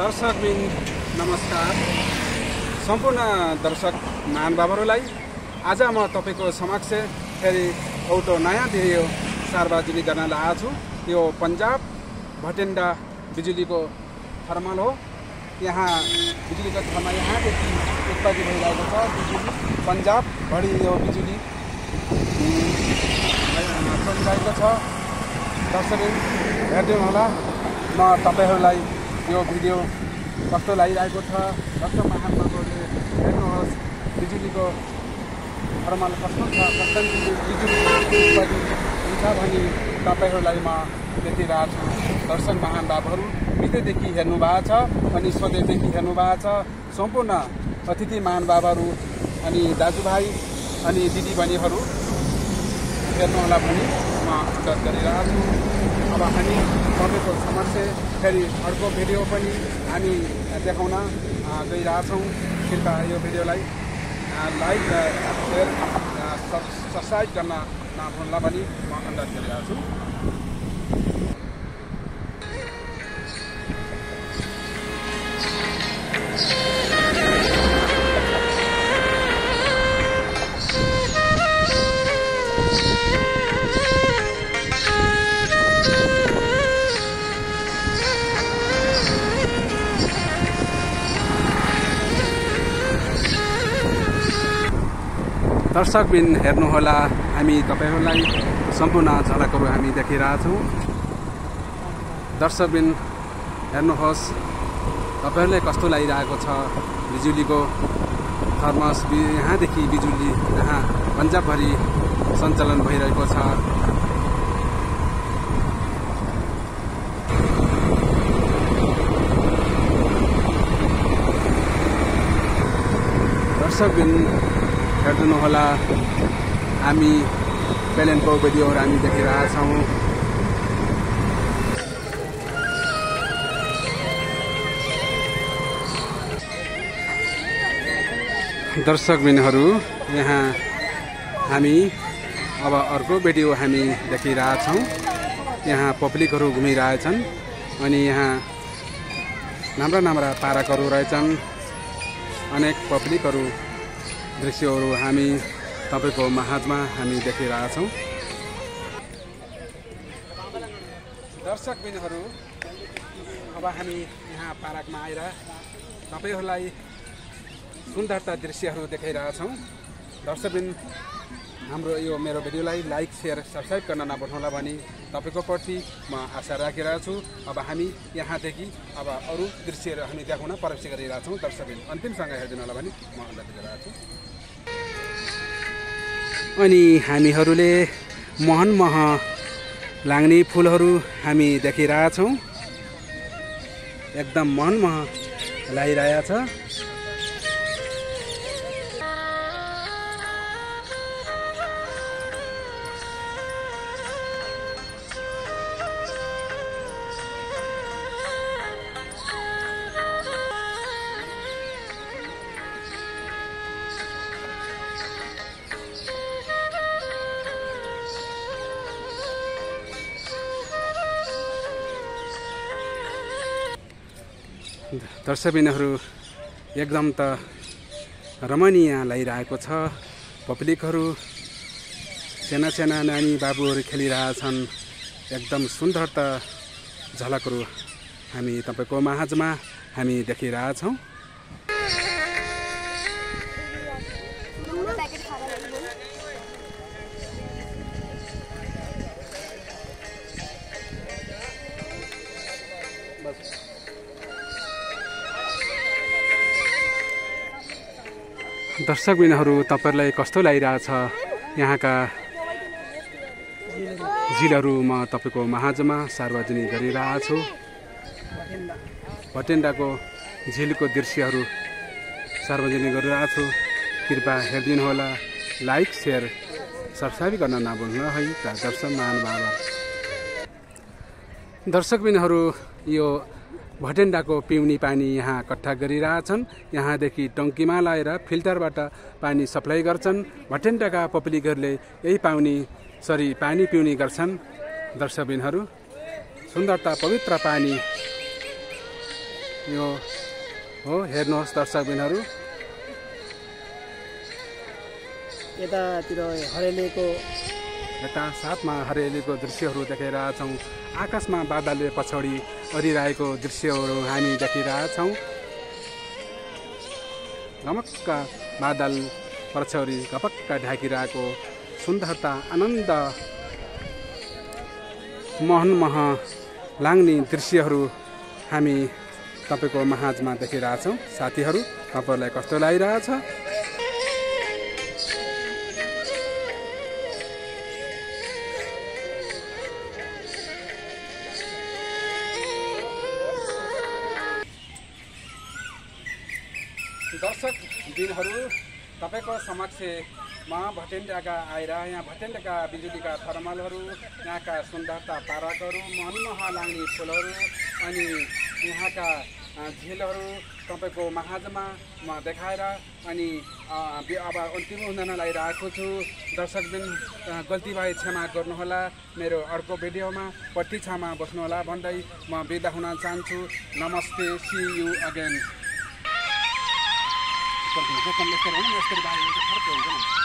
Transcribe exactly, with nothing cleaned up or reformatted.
दर्शकबिन नमस्कार। सम्पूर्ण दर्शक महानुभावहरूलाई आज म तपाईको समक्ष फेरि एउटा नयाँ भिडियो सार्वजनिक गर्न लागेको छु। यो पन्जाब भटेन्डा बिजुलीको थर्मल हो। यहाँ बिजुलीको थर्मल यहाँदेखि उत्पत्ति भइरहेको छ। बिजुली पन्जाबभरि यो बिजुली चलिरहेको छ। दर्शकबिन हेर्दै होला। म तपाईहरूलाई यो भिडियो कस्तो लागिरहेको छ, कस्तो महानुभावहरूले हेर्नुहोस् बिजुलीको थर्मल कस्तो छ, कस्तो बिजुली उत्पत्ति हुन्छ भनी तपाईहरूलाई म देखिरहेको छु। दर्शक महानुभावहरू विदेशदेखि हेर्नु भएको छ अनि स्वदेशदेखि हेर्नु भएको छ। सम्पूर्ण अतिथि महानुभावहरू अनि दाजुभाइ अनि दिदीबहिनीहरू हेर्नुहोला भनी म अनुरोध गरिरहेको छु। अब हामी तपाईँको समक्ष फेरि अर्को भिडियो पनि हामी देखाउन गइरहेछौँ। कृपया यो भिडियोलाई लाइक सेयर सब्सक्राइब गर्न नभुल्न पनि म अनुरोध गरिरहेको छु। दर्शकबिन हेर्नुहोला, हामी तपाईहरूलाई सम्पूर्ण झलकहरू हामी देखिरहेछौँ। दर्शकबिन हेर्नुहोस्, तपाईहरूलाई कस्तो लागिरहेको छ बिजुलीको थर्मस। यहाँदेखि बिजुली यहाँ पन्जाबभरि सञ्चालन भइरहेको छ। दर्शकबिन हेर्नु होला, हामी प्लेनको भिडियोहरू हामी देखिरहेछौँ। दर्शकबिनहरू यहाँ हामी अब अर्को भिडियो हामी देखिरहेछौँ। यहाँ पब्लिकहरू घुमिरहेछन् अनि यहाँ राम्रा राम्रा पार्कहरू रहेछन्। अनेक पब्लिकहरू दृश्यहरू हामी तपाईको माझमा हामी देखिरहेछौँ। दर्शकबिनहरू अब हामी यहाँ पार्कमा आएर तपाईहरूलाई सुन्दरता दृश्यहरू देखाइरहेछौँ। दर्शकबिन हाम्रो यो मेरो भिडियोलाई लाइक सेयर सब्सक्राइब गर्न नभुल्नुहोला भनी तपाईँको प्रति म आशा राखिरहेको छु। अब हामी यहाँदेखि अब अरू दृश्यहरू हामी देखाउन प्रवेश गरिरहेछौँ। दर्शकबिन अन्तिमसँग हेरिदिनु होला भनी म अनुरोध गरिरहेको छु। अनि हामीहरूले महनमह लाग्ने फुलहरू हामी देखिरहेछौँ। एकदम महनमह लागिरहेछ। दर्शकबिनहरू एकदम त रमणीय लागिरहेको छ। पब्लिकहरू साना साना नानी बाबुहरू खेलिरहेछन्। एकदम सुन्दर त झलकहरू हामी तपाईँको माझमा हामी देखिरहेछौँ। दर्शकबिनहरू तपाईहरूलाई कस्तो लागिरहेछ यहाँका झिलहरू म तपाईँको माझमा सार्वजनिक गरिरहेको छु। भटेन्डाको झिलको दृश्यहरू सार्वजनिक गरिरहेको छु। कृपया हेरिदिनु होला। लाइक सेयर सब्सक्राइब गर्न नभुल्नु है त दर्शक महानुभाव। दर्शकबिनहरू यो भटेन्डाको पिउने पानी यहाँ इकट्ठा गरिरहेछन्। यहाँदेखि टङ्कीमा लगाएर फिल्टरबाट पानी सप्लाई गर्छन्। भटेन्डाका पब्लिकहरूले यही पानी सरी पानी पिउने गर्छन्। दर्शकबिनहरू सुन्दरता पवित्र पानी यो हो हेर्नुहोस् दर्शकबिनहरू यतातिर हरेलीको यता साथमा हरेलीको दृश्यहरू देखिरहेका छौँ आकाशमा बादलले पछाडि ओरिरहेको दृश्यहरू हामी देखिरहेछौँ घमक्क बादल पछाडि घपक्क ढाकिरहेको सुन्दरता आनन्द मोहनमोह लाग्ने दृश्यहरू हामी तपाईको माझमा देखिरहेछौँ साथीहरू तपाईलाई कस्तो लागिरहेछ दर्शक दिनहरू तपाईको समक्ष म भटेन्डाका आएर यहाँ भटेन्डाका बिजुलीका थर्मलहरू यहाँका सुन्दरता पार्कहरू मनमोह लाग्ने फुलहरू अनि यहाँका झिलहरू तपाईको महाजमा म देखाएर अनि अब अन्तिम हुन लागिरहेको छु दर्शकबिन गल्ती भए क्षमा गर्नुहोला मेरो अर्को भिडियोमा प्रतीक्षामा बस्नुहोला भन्दै म बिदा हुन चाहन्छु नमस्ते सी यू अगेन